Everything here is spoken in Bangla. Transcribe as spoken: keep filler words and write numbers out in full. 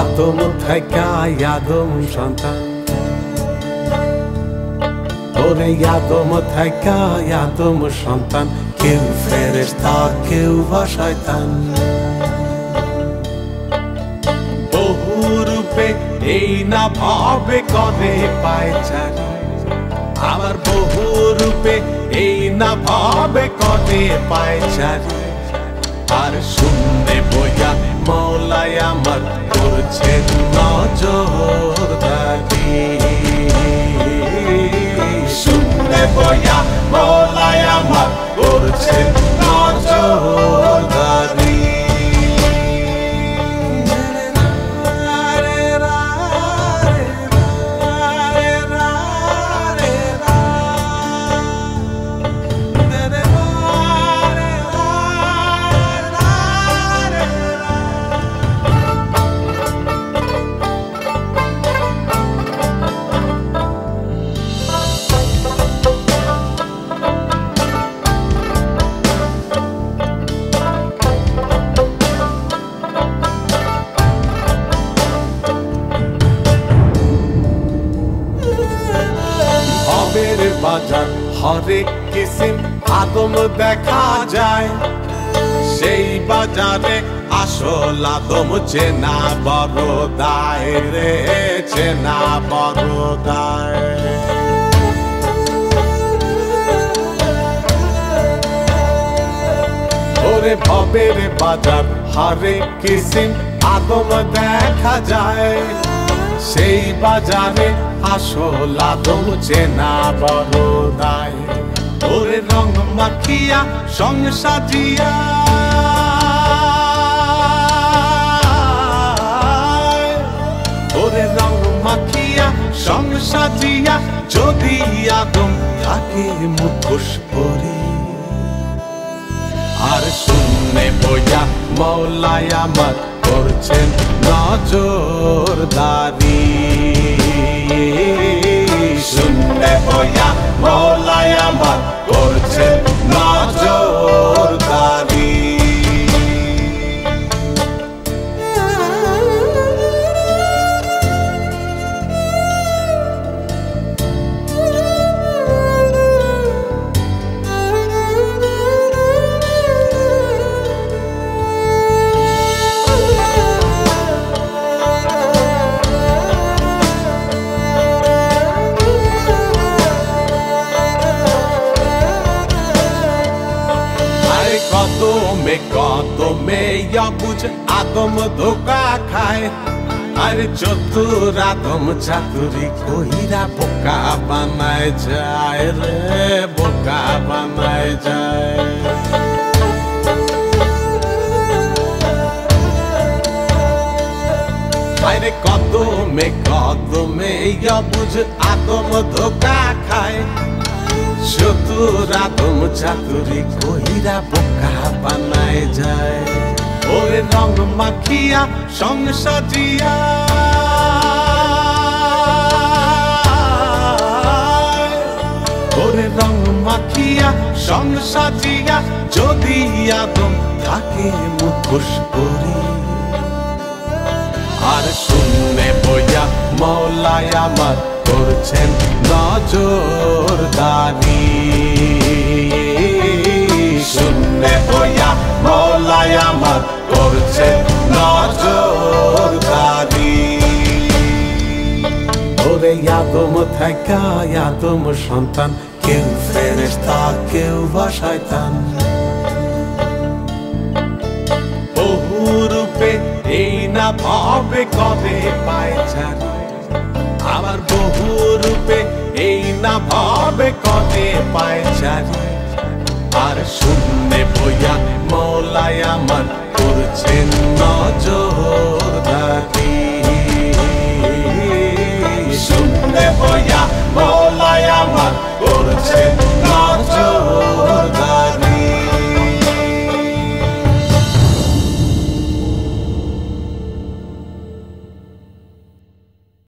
আদম থাইকা আদম সন্তান, ওরে আদম থাইকা আদম সন্তান, কেউ ফেরেশতা কেউ বা শয়তান। বহু রূপে এই না ভাবে করে পায়চারি, আবার বহু রূপে এই না ভাবে করে পায়চারি। আর শূন্যে বইয়া মওলাই আমার করছেন নজরদারি, শূন্যে বইয়া মওলাই আমার করছেন নজরদারি। বাজার হরেক কিসিম আদম দেখা যায়, সেই বাজারে আসল আদম চেনা বড় দায় রে, চেনা বড় দায়। ওরে ভবের বাজার হরেক কিসিম আদম দেখা যায়, সেই বাজারে আসল আদম চেনা বড় দায়। ওরে রং মাখিয়া সং সাজিয়া, ওরে রং মাখিয়া সং সাজিয়া যদি আদম থাকে মুখোশ পরে। আর শূন্যে বইয়া মওলাই আমার করছেন নজরদারি, শূন্যে বইয়া মওলাই আমার করছেন নজরদারি। কদমে কদমে বুঝ আদম ধোকা খায়, আর চতুর আদম চাতুরি কইরা বোকা বানায় যায় রে, বোকা বানায় যায়। আরে কদমে কদমে বুঝ আদম ধোকা খায়, চতুর আদম চাতুরি কইরা বোকা বানায় যায়। ওরে রং মাখিয়া সং সাজিয়া, ওরে রং মাখিয়া সং সাজিয়া যদি আদম থাকে মুখোশ পরে। আর শূন্যে বইয়া মওলাই আমার করছেন নজরদারি, শূন্যে বইয়া মওলাই আমার করছেন নজরদারি। ওরে আদম থাইকা আদম সন্তান, কেউ ফেরেশতা কেউ বা শয়তান। বহু রূপে এই না ভাবে কবে পায়চারি, আবার বহু রূপে এই না ভাবে কবে পায়চারি। আর শূন্যে বইয়া মওলাই আমার করছেন নজরদারি।